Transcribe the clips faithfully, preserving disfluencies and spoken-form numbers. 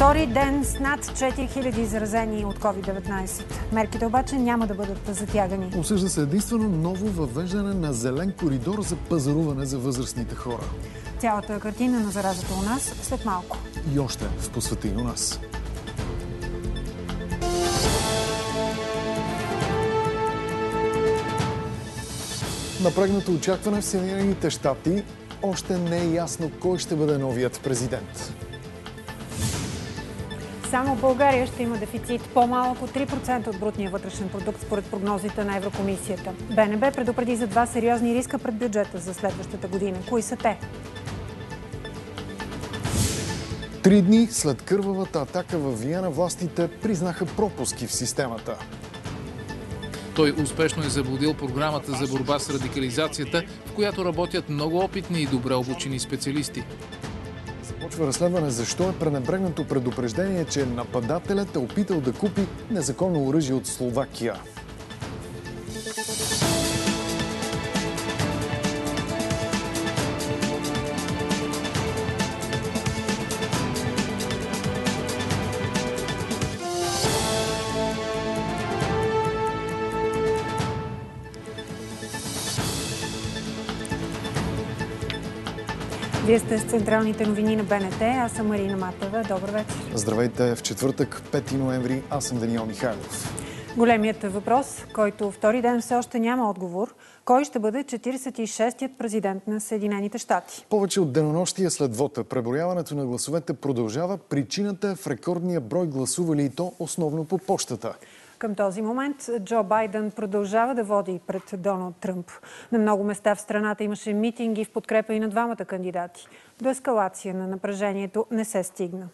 Втори ден с над четири хиляди заразени от ковид деветнайсет. Мерките обаче няма да бъдат затягани. Обсъжда се единствено ново въвеждане на зелен коридор за пазаруване за възрастните хора. Цялата картина на заразата у нас след малко. И още в Посвети у нас. Напрегнато очакване в Съединените щати. Още не е ясно кой ще бъде новият президент. Само България ще има дефицит по-малко три процента от брутния вътрешен продукт според прогнозите на Еврокомисията. БНБ предупреди за два сериозни риска пред бюджета за следващата година. Кои са те? Три дни след кървавата атака във Виена властите признаха пропуски в системата. Той успешно е заблудил програмата за борба с радикализацията, в която работят много опитни и добре обучени специалисти. Започва разследване защо е пренебрегнато предупреждение, че нападателят е опитал да купи незаконно оръжие от Словакия. Вие сте с централните новини на БНТ. Аз съм Марина Матева. Добър вечер. Здравейте. В четвъртък, пети ноември, аз съм Даниел Михайлов. Големият въпрос, който втори ден все още няма отговор, кой ще бъде четиридесет и шестият президент на Съединените щати? Повече от денонощия след вота преброяването на гласовете продължава. Причината е в рекордния брой гласували, и то основно по пощата. Към този момент Джо Байден продължава да води пред Доналд Тръмп. На много места в страната имаше митинги в подкрепа и на двамата кандидати. До ескалация на напрежението не се стигна.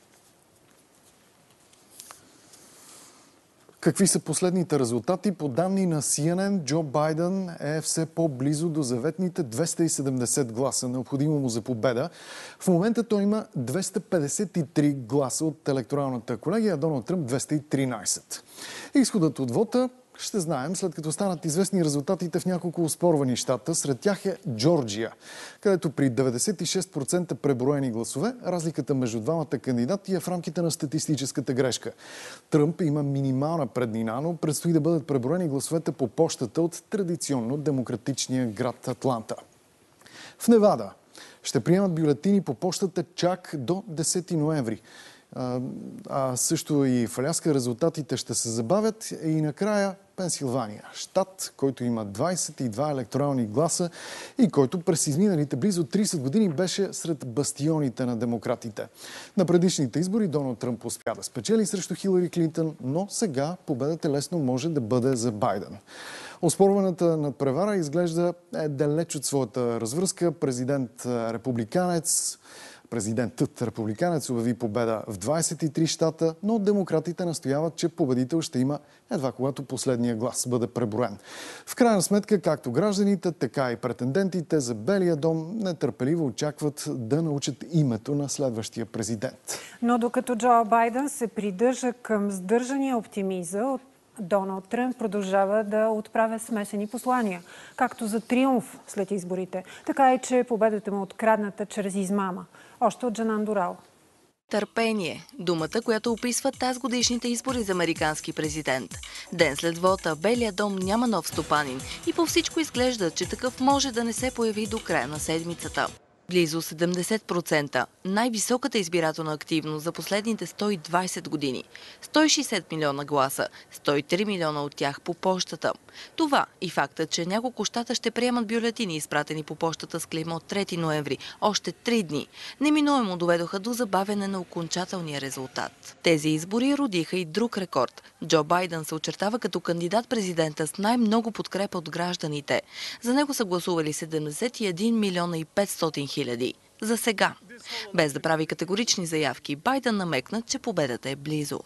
Какви са последните резултати? По данни на Си Ен Ен, Джо Байден е все по-близо до заветните двеста и седемдесет гласа, необходимо му за победа. В момента той има двеста петдесет и три гласа от електоралната колегия, а Доналд Тръмп двеста и тринайсет. Изходът от вота ще знаем, след като станат известни резултатите в няколко оспорвани щата. Сред тях е Джорджия, където при деветдесет и шест процента преброени гласове, разликата между двамата кандидати е в рамките на статистическата грешка. Тръмп има минимална преднина, но предстои да бъдат преброени гласовете по пощата от традиционно демократичния град Атланта. В Невада ще приемат бюлетини по пощата чак до десети ноември. А, а също и в Аляска резултатите ще се забавят. И накрая Пенсилвания, щат, който има двайсет и два електорални гласа и който през изминалите близо трийсет години беше сред бастионите на демократите. На предишните избори Доналд Тръмп успя да спечели срещу Хилари Клинтън, но сега победата лесно може да бъде за Байден. Оспорваната надпревара изглежда е далеч от своята развръзка. Президент републиканец Президентът републиканец обяви победа в двайсет и три щата, но демократите настояват, че победител ще има едва когато последния глас бъде преброен. В крайна сметка, както гражданите, така и претендентите за Белия дом нетърпеливо очакват да научат името на следващия президент. Но докато Джо Байден се придържа към сдържания оптимизъм, Доналд Тръмп продължава да отправя смесени послания, както за триумф след изборите, така и че победата му открадната чрез измама. Още от Джанан Дорал. Търпение – думата, която описва тази годишните избори за американски президент. Ден след вота Белия дом няма нов стопанин и по всичко изглежда, че такъв може да не се появи до края на седмицата. Близо седемдесет процента – най-високата избирателна активност за последните сто и двайсет години. сто и шейсет милиона гласа, сто и три милиона от тях по пощата. Това и фактът, че няколко щата ще приемат бюлетини, изпратени по пощата с клеймо от трети ноември, още три дни, неминуемо доведоха до забавяне на окончателния резултат. Тези избори родиха и друг рекорд. Джо Байден се очертава като кандидат-президента с най-много подкрепа от гражданите. За него са гласували седемдесет и един милиона и петстотин хиляди. За сега. Без да прави категорични заявки, Байден намекна, че победата е близо.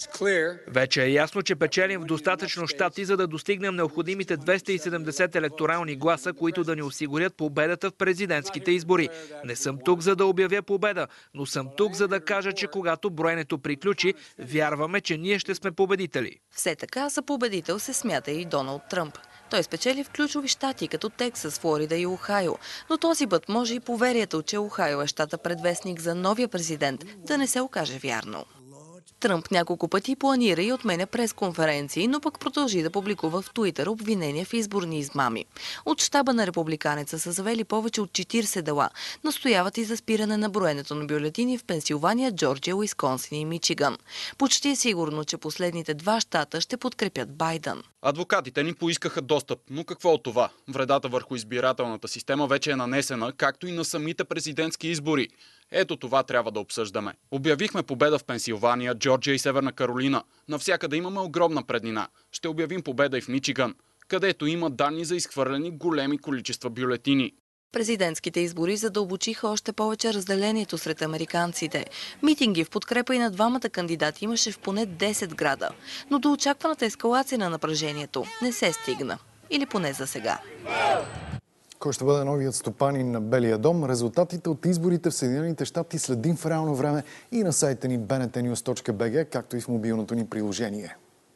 Вече е ясно, че печелим в достатъчно щати, за да достигнем необходимите двеста и седемдесет електорални гласа, които да ни осигурят победата в президентските избори. Не съм тук, за да обявя победа, но съм тук, за да кажа, че когато броенето приключи, вярваме, че ние ще сме победители. Все така за победител се смята и Доналд Тръмп. Той спечели в ключови щати, като Тексас, Флорида и Охайо. Но този път може и поверието, че Охайо е щата предвестник за новия президент, да не се окаже вярно. Тръмп няколко пъти планира и отменя пресконференции, но пък продължи да публикува в Туитър обвинения в изборни измами. От щаба на републиканеца са завели повече от четирийсет дела. Настояват и за спиране на броенето на бюлетини в Пенсилвания, Джорджия, Уисконсин и Мичиган. Почти е сигурно, че последните два щата ще подкрепят Байдън. Адвокатите ни поискаха достъп, но какво от това? Вредата върху избирателната система вече е нанесена, както и на самите президентски избори. Ето това трябва да обсъждаме. Обявихме победа в Пенсилвания, Джорджия и Северна Каролина. Навсякъде имаме огромна преднина. Ще обявим победа и в Мичиган, където има данни за изхвърлени големи количества бюлетини. Президентските избори задълбочиха още повече разделението сред американците. Митинги в подкрепа и на двамата кандидати имаше в поне десет града. Но до очакваната ескалация на напрежението не се стигна. Или поне за сега. Кой ще бъде новият стопанин на Белия дом? Резултатите от изборите в Съединените щати следим в реално време и на сайта ни би ен ти нюз точка би джи, както и в мобилното ни приложение.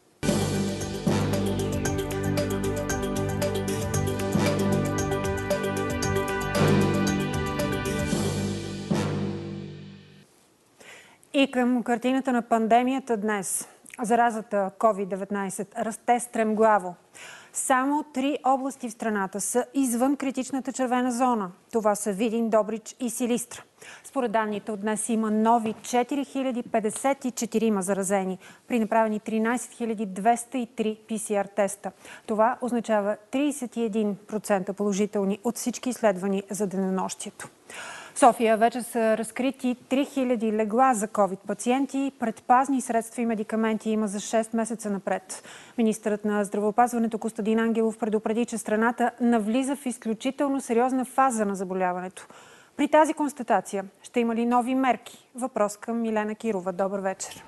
И към картината на пандемията днес. Заразата ковид деветнайсет расте стремглаво. Само три области в страната са извън критичната червена зона. Това са Видин, Добрич и Силистра. Според данните от днес има нови четири хиляди петдесет и четири заразени при направени тринайсет хиляди двеста и три пи си ар теста. Това означава трийсет и един процента положителни от всички изследвани за денонощието. В София вече са разкрити три хиляди легла за ковид пациенти. Предпазни средства и медикаменти има за шест месеца напред. Министърът на здравеопазването Костадин Ангелов предупреди, че страната навлиза в изключително сериозна фаза на заболяването. При тази констатация ще има ли нови мерки? Въпрос към Милена Кирова. Добър вечер.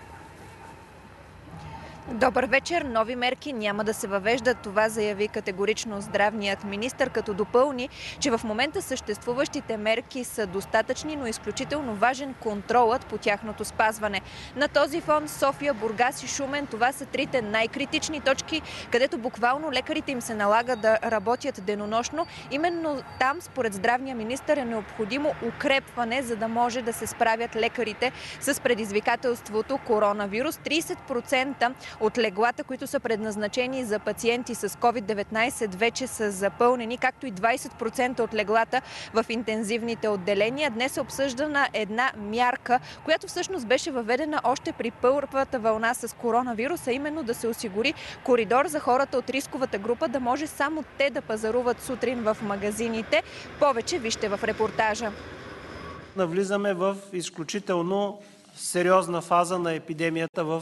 Добър вечер. Нови мерки няма да се въвеждат. Това заяви категорично здравният министър, като допълни, че в момента съществуващите мерки са достатъчни, но изключително важен контролът по тяхното спазване. На този фон София, Бургас и Шумен, това са трите най-критични точки, където буквално лекарите им се налага да работят денонощно. Именно там, според здравния министър, е необходимо укрепване, за да може да се справят лекарите с предизвикателството коронавирус. трийсет процента от леглата, които са предназначени за пациенти с ковид деветнайсет, вече са запълнени, както и двайсет процента от леглата в интензивните отделения. Днес е обсъждана една мярка, която всъщност беше въведена още при първата вълна с коронавируса, именно да се осигури коридор за хората от рисковата група, да може само те да пазаруват сутрин в магазините. Повече вижте в репортажа. Навлизаме в изключително сериозна фаза на епидемията в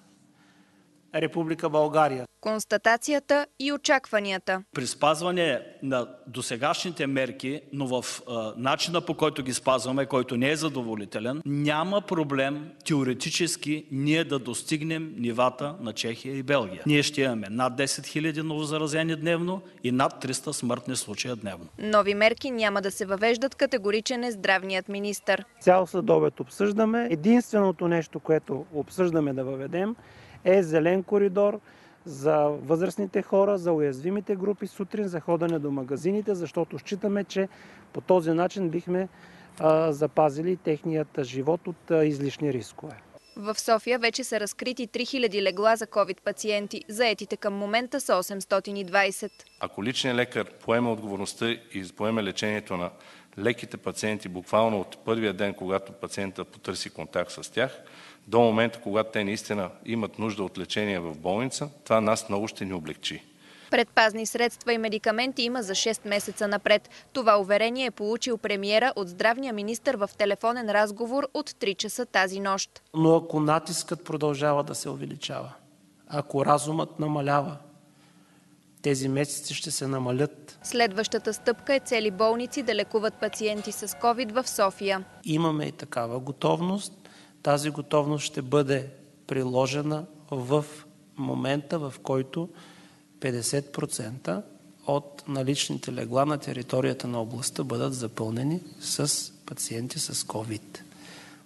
Република България. Констатацията и очакванията. При спазване на досегашните мерки, но в а, начина, по който ги спазваме, който не е задоволителен, няма проблем теоретически ние да достигнем нивата на Чехия и Белгия. Ние ще имаме над десет хиляди новозаразени дневно и над триста смъртни случая дневно. Нови мерки няма да се въвеждат, категоричен е здравният министър. Цял следобед обсъждаме. Единственото нещо, което обсъждаме да въведем, е зелен коридор за възрастните хора, за уязвимите групи сутрин, за ходене до магазините, защото считаме, че по този начин бихме а, запазили техният живот от а, излишни рискове. В София вече са разкрити три хиляди легла за ковид пациенти. Заетите към момента са осемстотин и двайсет. Ако личният лекар поеме отговорността и поеме лечението на леките пациенти буквално от първия ден, когато пациентът потърси контакт с тях, до момента, когато те наистина имат нужда от лечение в болница, това нас много ще ни облегчи. Предпазни средства и медикаменти има за шест месеца напред. Това уверение е получил премиера от здравния министър в телефонен разговор от три часа тази нощ. Но ако натискът продължава да се увеличава, ако разумът намалява, тези месеци ще се намалят. Следващата стъпка е цели болници да лекуват пациенти с ковид в София. Имаме и такава готовност. Тази готовност ще бъде приложена в момента, в който петдесет процента от наличните легла на територията на областта бъдат запълнени с пациенти с ковид.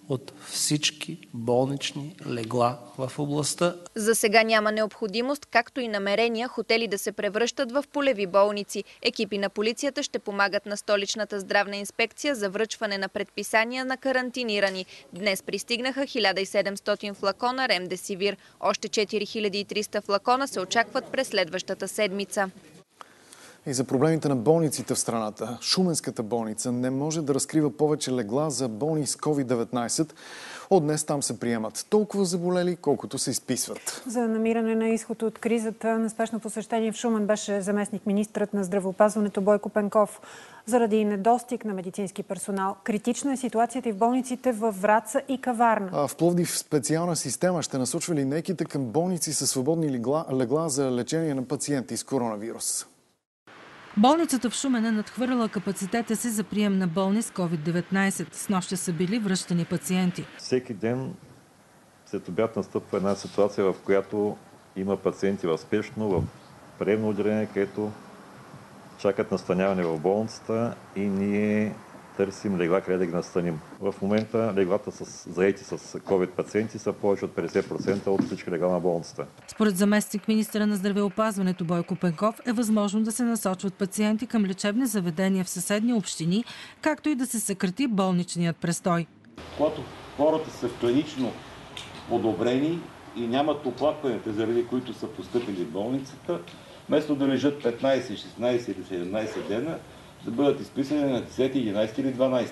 от всички болнични легла в областта. За сега няма необходимост, както и намерения хотели да се превръщат в полеви болници. Екипи на полицията ще помагат на столичната здравна инспекция за връчване на предписания на карантинирани. Днес пристигнаха хиляда и седемстотин флакона ремдесивир. Още четири хиляди и триста флакона се очакват през следващата седмица. И за проблемите на болниците в страната. Шуменската болница не може да разкрива повече легла за болни с ковид деветнайсет. От днес там се приемат толкова заболели, колкото се изписват. За намиране на изход от кризата на спешно посещение в Шумен беше заместник министърът на здравеопазването Бойко Пенков. Заради недостиг на медицински персонал. Критична е ситуацията и в болниците във Враца и Каварна. А в Пловдив специална система ще насочва линейките към болници със свободни легла, легла за лечение на пациенти с коронавирус. Болницата в Шумен е надхвърляла капацитета си за прием на болни с ковид деветнайсет. С нощ са били връщани пациенти. Всеки ден след обяд настъпва една ситуация, в която има пациенти в спешно, в приемно отделение, където чакат настаняване в болницата и ние търсим легла къде да ги настаним. В момента леглата с заети с ковид пациенти са повече от петдесет процента от всички легла на болницата. Според заместник министъра на здравеопазването Бойко Пенков е възможно да се насочват пациенти към лечебни заведения в съседни общини, както и да се съкрати болничният престой. Когато хората са клинично подобрени и нямат оплакванията, заради които са постъпили в болницата, вместо да лежат петнайсет, шестнайсет или седемнайсет дена, да бъдат изписани на десети, единайсети или дванайсети.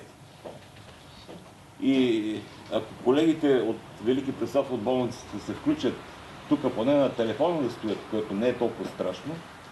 И ако колегите от Велики Преслав от болницата се включат тук поне на телефона да стоят, което не е толкова страшно,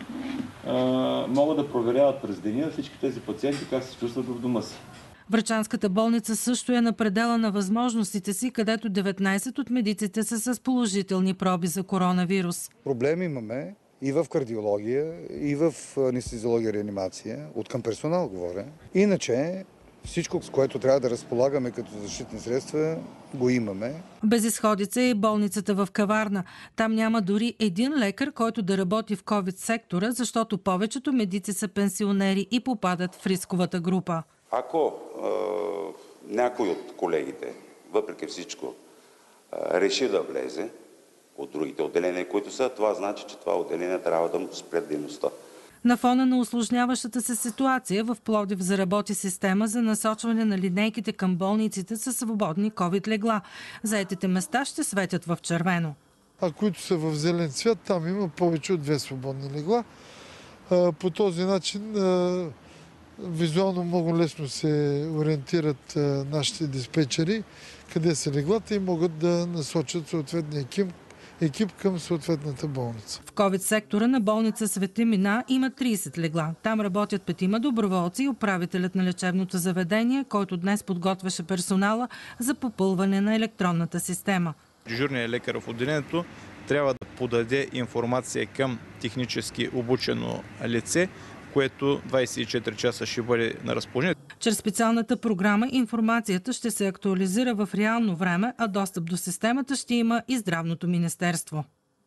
могат да проверяват през деня всички тези пациенти как се чувстват в дома си. Врачанската болница също е на предела на възможностите си, където деветнайсет от медиците са с положителни проби за коронавирус. Проблеми имаме и в кардиология, и в анестезиология, реанимация, от към персонал говоря. Иначе всичко, с което трябва да разполагаме като защитни средства, го имаме. Безизходица е и болницата в Каварна. Там няма дори един лекар, който да работи в ковид сектора, защото повечето медици са пенсионери и попадат в рисковата група. Ако е, някой от колегите, въпреки всичко, е, реши да влезе от другите отделения, които са, това значи, че това отделение трябва да му спре дейността. На фона на усложняващата се ситуация в Пловдив заработи система за насочване на линейките към болниците със свободни ковид легла. Заетите места ще светят в червено. А които са в зелен цвят, там има повече от две свободни легла. По този начин визуално много лесно се ориентират нашите диспетчери, къде са леглата и могат да насочат съответния екип, екип към съответната болница. В ковид сектора на болница Свети Мина има трийсет легла. Там работят петима доброволци и управителят на лечебното заведение, който днес подготвяше персонала за попълване на електронната система. Дежурният лекар в отделението трябва да подаде информация към технически обучено лице, което двайсет и четири часа ще бъде на разположение. Чрез специалната програма информацията ще се актуализира в реално време, а достъп до системата ще има и Здравното министерство.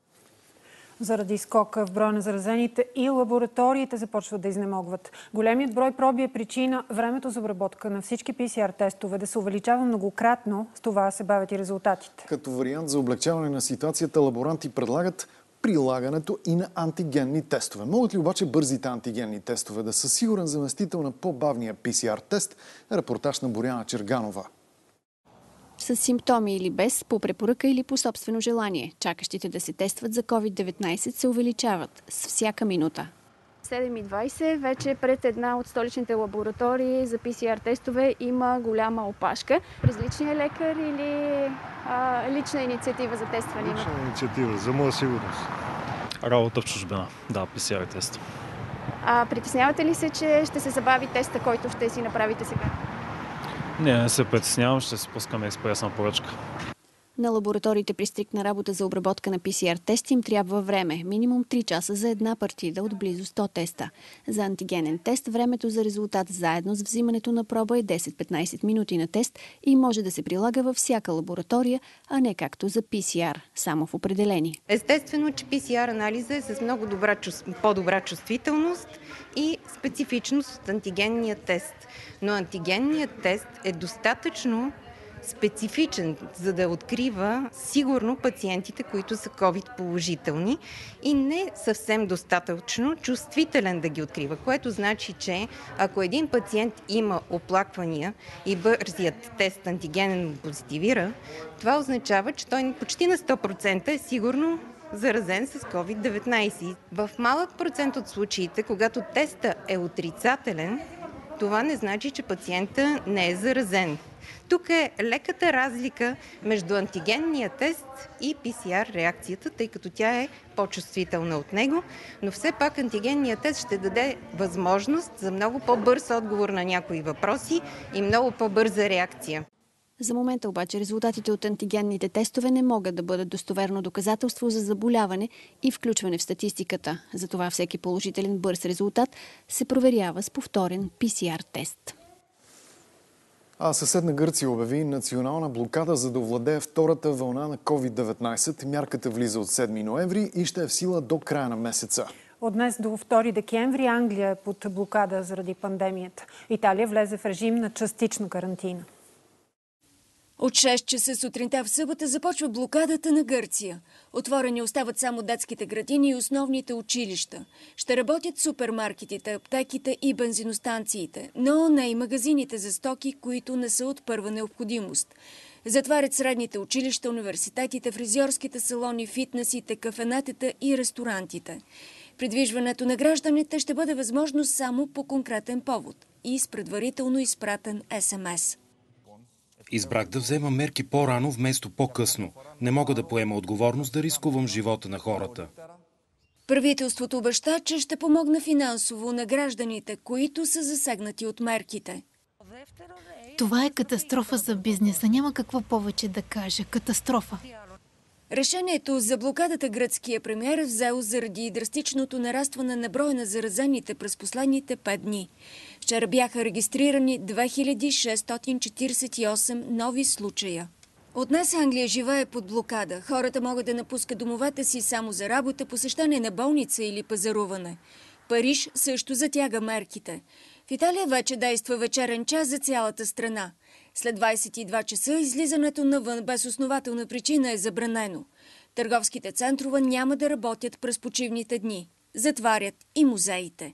Заради скока в броя на заразените и лабораториите започват да изнемогват. Големият брой проби е причина времето за обработка на всички пи си ар тестове да се увеличава многократно. С това се бавят и резултатите. Като вариант за облегчаване на ситуацията, лаборанти предлагат прилагането и на антигенни тестове. Могат ли обаче бързите антигенни тестове да са сигурен заместител на по-бавния пи си ар тест? Репортаж на Боряна Черганова. С симптоми или без, по препоръка или по собствено желание. Чакащите да се тестват за ковид деветнайсет се увеличават с всяка минута. седем и двайсет вече пред една от столичните лаборатории за пи си ар тестове има голяма опашка. През личния лекар или а, лична инициатива за тестване? Лична инициатива, за моя сигурност. Работа в чужбина, да, пи си ар тест. А притеснявате ли се, че ще се забави теста, който ще си направите сега? Не, не се притеснявам, ще се пускаме експресна поръчка. На лабораториите при стриктна работа за обработка на пи си ар тест им трябва време. Минимум три часа за една партида от близо сто теста. За антигенен тест времето за резултат заедно с взимането на проба е десет-петнайсет минути на тест и може да се прилага във всяка лаборатория, а не както за пи си ар, само в определени. Естествено, че пи си ар анализа е с много добра, по-добра чувствителност и специфичност от антигенния тест. Но антигенният тест е достатъчно специфичен, за да открива сигурно пациентите, които са ковид положителни и не съвсем достатъчно чувствителен да ги открива, което значи, че ако един пациент има оплаквания и бързият тест антигенен позитивира, това означава, че той почти на сто процента е сигурно заразен с ковид деветнайсет. В малък процент от случаите, когато теста е отрицателен, това не значи, че пациента не е заразен. Тук е леката разлика между антигенния тест и пи си ар реакцията, тъй като тя е по-чувствителна от него, но все пак антигенният тест ще даде възможност за много по-бърз отговор на някои въпроси и много по-бърза реакция. За момента обаче резултатите от антигенните тестове не могат да бъдат достоверно доказателство за заболяване и включване в статистиката. Затова всеки положителен бърз резултат се проверява с повторен пи си ар тест. А съседна Гърция обяви национална блокада, за да овладее втората вълна на ковид деветнайсет. Мярката влиза от седми ноември и ще е в сила до края на месеца. От днес до втори декември Англия е под блокада заради пандемията. Италия влезе в режим на частична карантина. От шест часа сутринта в събота започва блокадата на Гърция. Отворени остават само детските градини и основните училища. Ще работят супермаркетите, аптеките и бензиностанциите, но не и магазините за стоки, които не са от първа необходимост. Затварят средните училища, университетите, фризьорските салони, фитнесите, кафенетата и ресторантите. Придвижването на гражданите ще бъде възможно само по конкретен повод и с предварително изпратен ес ем ес. Избрах да взема мерки по-рано вместо по-късно. Не мога да поема отговорност да рискувам живота на хората. Правителството обеща, че ще помогне финансово на гражданите, които са засегнати от мерките. Това е катастрофа за бизнеса. Няма какво повече да кажа. Катастрофа. Решението за блокадата гръцкия премиер взел заради драстичното нарастване на броя на заразените през последните пет дни. Вчера бяха регистрирани две хиляди шестстотин четиридесет и осем нови случая. От днес Англия живее под блокада. Хората могат да напускат домовете си само за работа, посещане на болница или пазаруване. Париж също затяга мерките. В Италия вече действа вечерен час за цялата страна. След двайсет и два часа излизането навън без основателна причина е забранено. Търговските центрове няма да работят през почивните дни. Затварят и музеите.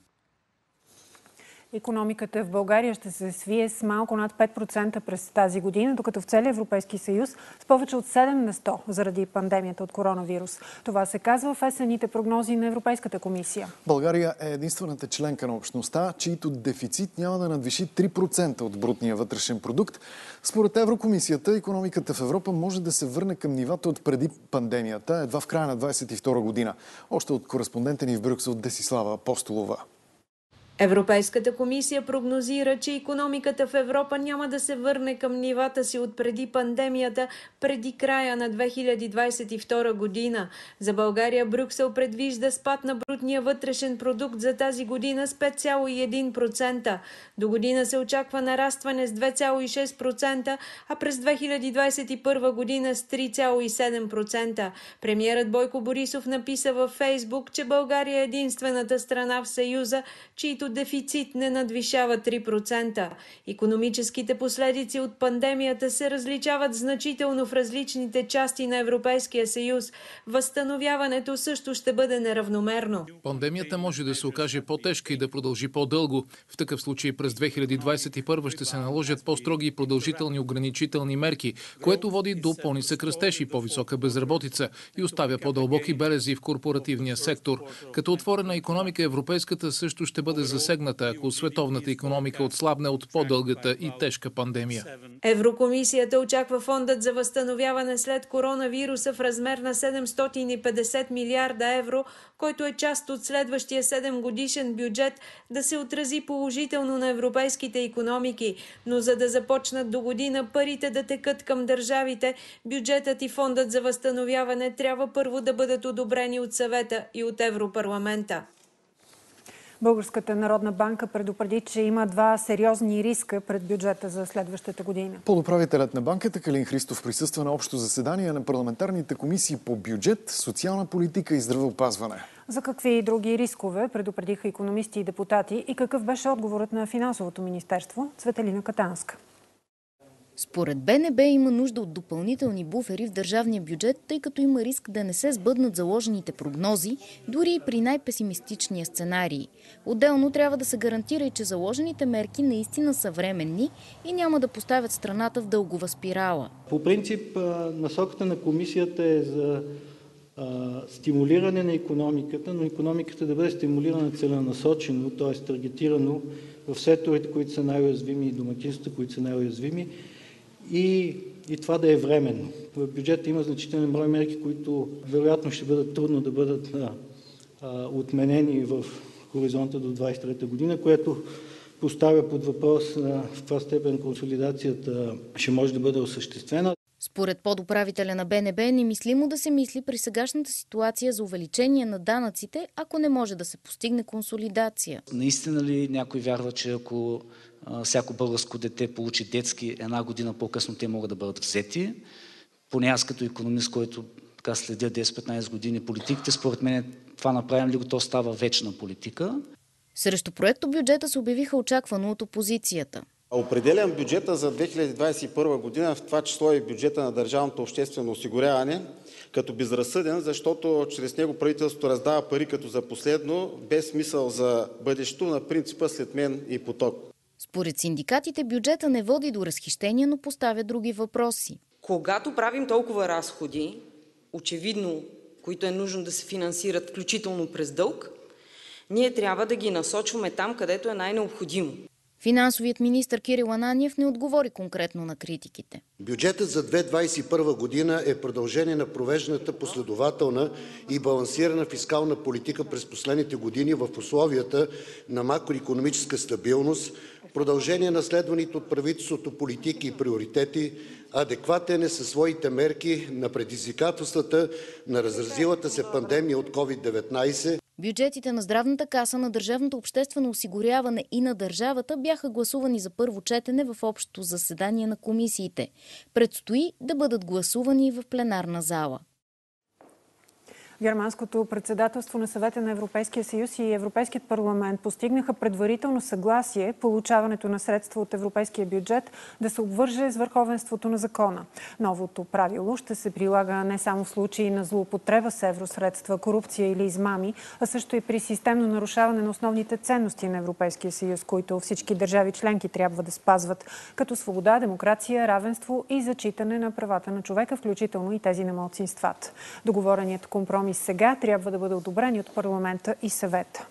Икономиката в България ще се свие с малко над пет процента през тази година, докато в целия Европейски съюз с повече от седем на сто заради пандемията от коронавирус. Това се казва в есенните прогнози на Европейската комисия. България е единствената членка на общността, чието дефицит няма да надвиши три процента от брутния вътрешен продукт. Според Еврокомисията, икономиката в Европа може да се върне към нивата от преди пандемията, едва в края на двайсет и втора година. Още от кореспондента ни в Брюксел Десислава Апостолова. Европейската комисия прогнозира, че икономиката в Европа няма да се върне към нивата си от преди пандемията, преди края на две хиляди двайсет и втора година. За България Брюксел предвижда спад на брутния вътрешен продукт за тази година с пет цяло и едно процента. До година се очаква нарастване с две цяло и шест процента, а през две хиляди двайсет и първа година с три цяло и седем процента. Премиерът Бойко Борисов написа във Фейсбук, че България е единствената страна в Съюза, чието дефицит не надвишава три процента. Икономическите последици от пандемията се различават значително в различните части на Европейския съюз. Възстановяването също ще бъде неравномерно. Пандемията може да се окаже по-тежка и да продължи по-дълго. В такъв случай през две хиляди двайсет и първа ще се наложат по-строги и продължителни ограничителни мерки, което води до по-нисък растеж и по-висока безработица и оставя по-дълбоки белези в корпоративния сектор. Като отворена икономика, европейската също ще бъде засегната, ако световната икономика отслабне от по-дългата и тежка пандемия. Еврокомисията очаква фондът за възстановяване след коронавируса в размер на седемстотин и петдесет милиарда евро, който е част от следващия седемгодишен бюджет, да се отрази положително на европейските икономики. Но за да започнат до година парите да текат към държавите, бюджетът и фондът за възстановяване трябва първо да бъдат одобрени от съвета и от Европарламента. Българската народна банка предупреди, че има два сериозни риска пред бюджета за следващата година. Подуправителят на банката Калин Христов присъства на общо заседание на парламентарните комисии по бюджет, социална политика и здравеопазване. За какви други рискове предупредиха икономисти и депутати и какъв беше отговорът на финансовото министерство? Цветелина Катанска. Според Б Н Б има нужда от допълнителни буфери в държавния бюджет, тъй като има риск да не се сбъднат заложените прогнози, дори и при най-песимистичния сценарий. Отделно трябва да се гарантира и, че заложените мерки наистина са временни и няма да поставят страната в дългова спирала. По принцип, насоката на комисията е за а, стимулиране на икономиката, но икономиката да бъде стимулирана целенасочено, т.е. таргетирано в секторите, които са най-уязвими и домакинствата, които са най-уязвими. И, и това да е временно. В бюджета има значителен брой мерки, които вероятно ще бъдат трудно да бъдат а, а, отменени в хоризонта до двадесет и трета година, което поставя под въпрос на в каква степен консолидацията ще може да бъде осъществена. Според подуправителя на Б Н Б е немислимо да се мисли при сегашната ситуация за увеличение на данъците, ако не може да се постигне консолидация. Наистина ли някой вярва, че ако а, всяко българско дете получи детски, една година по-късно те могат да бъдат взети? Поне аз като икономист, който така следя десет-петнадесет години политиките, според мен това направим ли го, то става вечна политика. Срещу проекто бюджета се обявиха очаквано от опозицията. Определям бюджета за две хиляди двадесет и първа година, в това число и бюджета на държавното обществено осигуряване, като безразсъден, защото чрез него правителството раздава пари като за последно, без смисъл за бъдещето, на принципа след мен и поток. Според синдикатите бюджета не води до разхищения, но поставя други въпроси. Когато правим толкова разходи, очевидно, които е нужно да се финансират, включително през дълг, ние трябва да ги насочваме там, където е най-необходимо. Финансовият министър Кирил Ананиев не отговори конкретно на критиките. Бюджетът за две хиляди двадесет и първа година е продължение на провежданата последователна и балансирана фискална политика през последните години в условията на макроикономическа стабилност, продължение на следваните от правителството политики и приоритети, адекватен е със своите мерки на предизвикателствата на разразилата се пандемия от ковид деветнадесет. Бюджетите на Здравната каса, на Държавното обществено осигуряване и на държавата бяха гласувани за първо четене в общото заседание на комисиите. Предстои да бъдат гласувани в пленарна зала. Германското председателство на Съвета на Европейския съюз и Европейският парламент постигнаха предварително съгласие получаването на средства от европейския бюджет да се обвърже с върховенството на закона. Новото правило ще се прилага не само в случаи на злоупотреба с евросредства, корупция или измами, а също и при системно нарушаване на основните ценности на Европейския съюз, които всички държави членки трябва да спазват, като свобода, демокрация, равенство и зачитане на правата на човека, включително и тези на малцинствата. Договореният компромис сега трябва да бъде одобрен от парламента и съвета.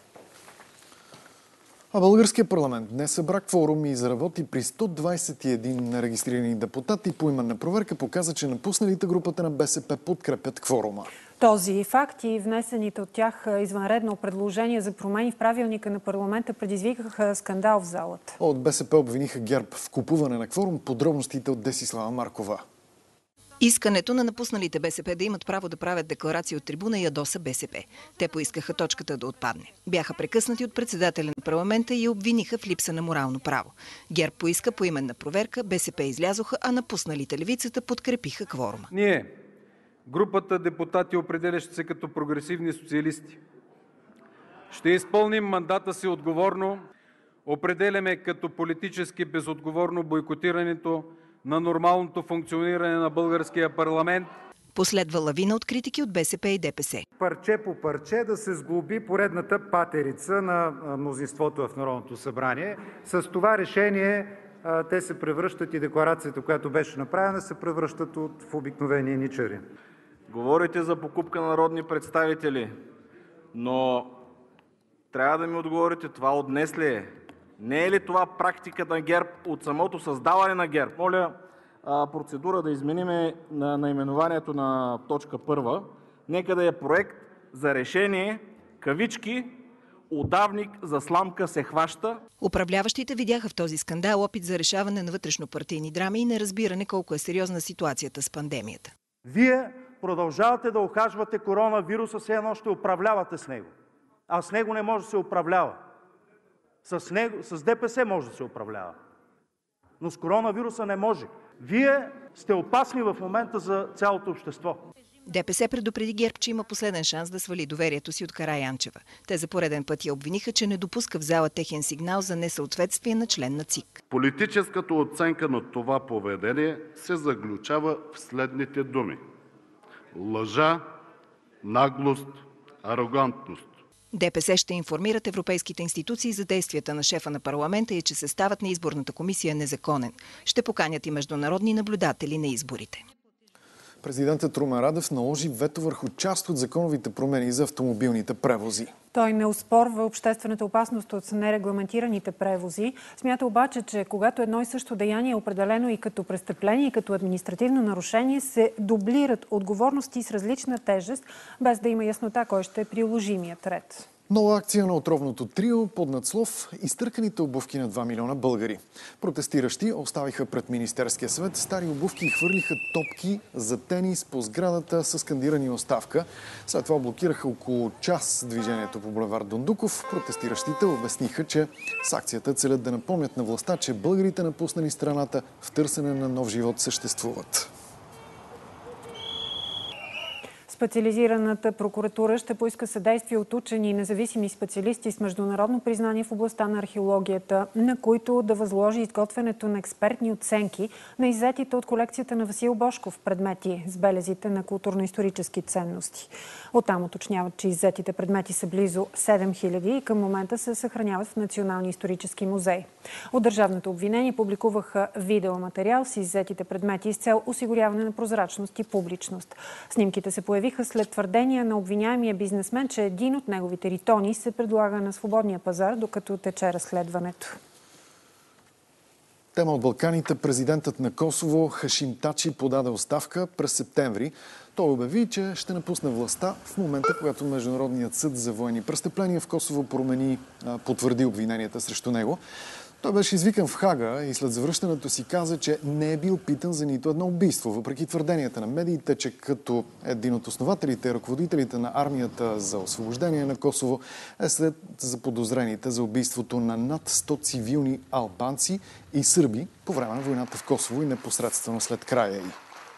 А българският парламент днес събра кворум и изработи при сто двадесет и един регистрирани депутати. Поименна проверка показа, че напусналите групата на Б С П подкрепят кворума. Този факт и внесените от тях извънредно предложения за промени в правилника на парламента предизвикаха скандал в залата. От Б С П обвиниха ГЕРБ в купуване на кворум. Подробностите от Десислава Маркова. Искането на напусналите Б С П да имат право да правят декларации от трибуна ядоса Б С П. Те поискаха точката да отпадне. Бяха прекъснати от председателя на парламента и обвиниха в липса на морално право. ГЕРБ поиска поименна проверка, Б С П излязоха, а напусналите левицата подкрепиха кворума. Ние, групата депутати, определящи се като прогресивни социалисти, ще изпълним мандата си отговорно. Определяме като политически безотговорно бойкотирането на нормалното функциониране на българския парламент. Последва лавина от критики от Б С П и Д П С. Парче по парче да се сглоби поредната патерица на мнозинството в Народното събрание. С това решение те се превръщат и декларацията, която беше направена, се превръщат от, в обикновени ничари. Говорите за покупка на народни представители, но трябва да ми отговорите, това от днес ли е? Не е ли това практиката на ГЕРБ от самото създаване на ГЕРБ? Моля процедура да измениме на наименованието на точка първа. Нека да е проект за решение, кавички, удавник за сламка се хваща. Управляващите видяха в този скандал опит за решаване на вътрешнопартийни драми и неразбиране колко е сериозна ситуацията с пандемията. Вие продължавате да ухажвате коронавируса, все едно ще управлявате с него. А с него не може да се управлява. С, него, с Д П С може да се управлява, но с коронавируса не може. Вие сте опасни в момента за цялото общество. ДПС предупреди ГЕРБ, че има последен шанс да свали доверието си от Караянчева. Те за пореден път я обвиниха, че не допуска в зала техен сигнал за несъответствие на член на ЦИК. Политическата оценка на това поведение се заключава в следните думи: лъжа, наглост, арогантност. ДПС ще информират европейските институции за действията на шефа на парламента и че съставът на изборната комисия е незаконен. Ще поканят и международни наблюдатели на изборите. Президентът Румен Радев наложи вето върху част от законовите промени за автомобилните превози. Той не оспорва обществената опасност от нерегламентираните превози. Смята обаче, че когато едно и също деяние е определено и като престъпление, и като административно нарушение, се дублират отговорности с различна тежест, без да има яснота кой ще е приложимият ред. Нова акция на отровното трио под надслов "Изтърканите обувки на два милиона българи". Протестиращи оставиха пред Министерския съвет стари обувки и хвърлиха топки за тенис по сградата с скандирани "Оставка". След това блокираха около час движението по булевард Дондуков. Протестиращите обясниха, че с акцията целят да напомнят на властта, че българите, напуснали страната в търсене на нов живот, съществуват. Специализираната прокуратура ще поиска съдействие от учени и независими специалисти с международно признание в областта на археологията, на които да възложи изготвянето на експертни оценки на иззетите от колекцията на Васил Божков предмети с белезите на културно-исторически ценности. Оттам уточняват, че иззетите предмети са близо седем хиляди и към момента се съхраняват в Националния исторически музей. От държавното обвинение публикуваха видеоматериал с иззетите предмети с цел осигуряване на прозрачност и публичност. Снимките се появиха след твърдения на обвиняемия бизнесмен, че един от неговите ритони се предлага на свободния пазар, докато тече разследването. Тема от Балканите. Президентът на Косово Хашим Тачи подаде оставка през септември. Той обяви, че ще напусне властта в момента, когато Международният съд за военни престъпления в Косово промени, потвърди обвиненията срещу него. Той беше извикан в Хага и след завръщането си каза, че не е бил питан за нито едно убийство, въпреки твърденията на медиите, че като един от основателите и ръководителите на армията за освобождение на Косово е след заподозрените за убийството на над сто цивилни албанци и сърби по време на войната в Косово и непосредствено след края й.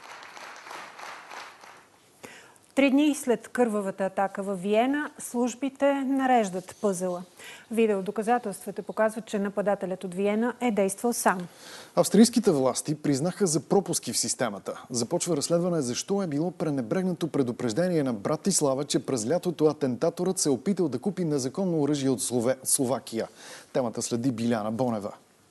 Три дни след кървавата атака във Виена, службите нареждат пъзела. Видеодоказателствата показват, че нападателят от Виена е действал сам. Австрийските власти признаха за пропуски в системата. Започва разследване защо е било пренебрегнато предупреждение на Братислава, че през лятото атентаторът се е опитал да купи незаконно оръжие от Слове... Словакия. Темата следи Биляна Бонева.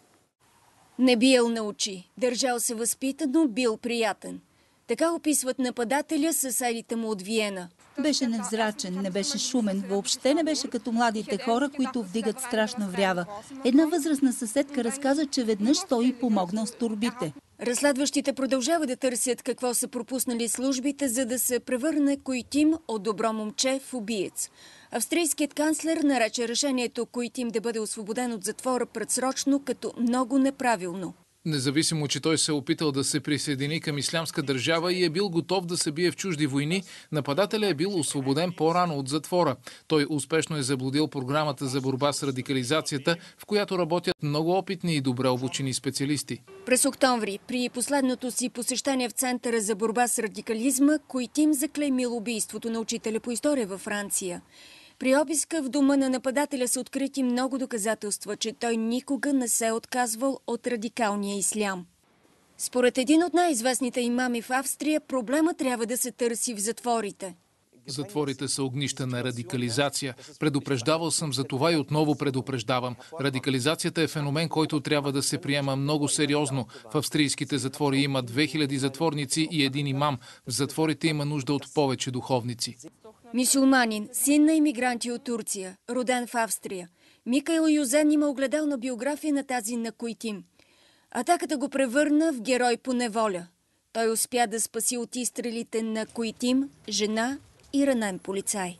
Не биел на очи. Държал се възпитано, бил приятен. Така описват нападателя съседите му от Виена. Беше невзрачен, не беше шумен, въобще не беше като младите хора, които вдигат страшна врява. Една възрастна съседка разказа, че веднъж той й помогнал с торбите. Разследващите продължават да търсят какво са пропуснали службите, за да се превърне Койтим от добро момче в убиец. Австрийският канцлер нарече решението Койтим да бъде освободен от затвора предсрочно като много неправилно. Независимо, че той се е опитал да се присъедини към Ислямска държава и е бил готов да се бие в чужди войни, нападателят е бил освободен по-рано от затвора. Той успешно е заблудил програмата за борба с радикализацията, в която работят много опитни и добре обучени специалисти. През октомври, при последното си посещение в Центъра за борба с радикализма, Койтим заклеймил убийството на учителя по история във Франция. При обиска в дома на нападателя са открити много доказателства, че той никога не се е отказвал от радикалния ислям. Според един от най-известните имами в Австрия, проблема трябва да се търси в затворите. Затворите са огнища на радикализация. Предупреждавал съм за това и отново предупреждавам. Радикализацията е феномен, който трябва да се приема много сериозно. В австрийските затвори има две хиляди затворници и един имам. В затворите има нужда от повече духовници. Мюсюлманин, син на имигранти от Турция, роден в Австрия. Микаил Юзен има огледална биография на тази на Койтим. Атаката го превърна в герой по неволя. Той успя да спаси от изстрелите на Койтим жена и ранен полицай.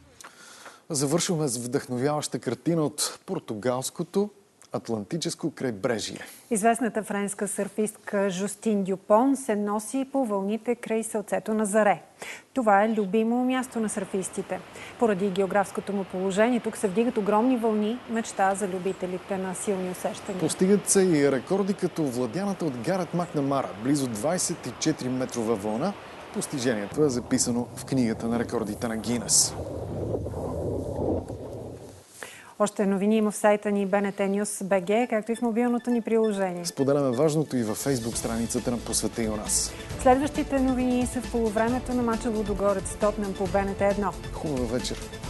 Завършваме с вдъхновяваща картина от португалското Атлантическо крайбрежие. Известната френска сърфистка Жустин Дюпон се носи по вълните край селцето на Заре. Това е любимо място на сърфистите. Поради географското му положение, тук се вдигат огромни вълни, мечта за любителите на силни усещания. Постигат се и рекорди като владяната от Гарет Макнамара, близо двадесет и четири метрова вълна Постижението е записано в книгата на рекордите на Гинес. Още новини има в сайта ни би ен ти Нюс точка би джи, както и в мобилното ни приложение. Споделяме важното и във Фейсбук страницата на Посвета и у нас. Следващите новини са в полувремето на мача Лудогорец Тотнъм по Б Н Т едно. Хубава вечер!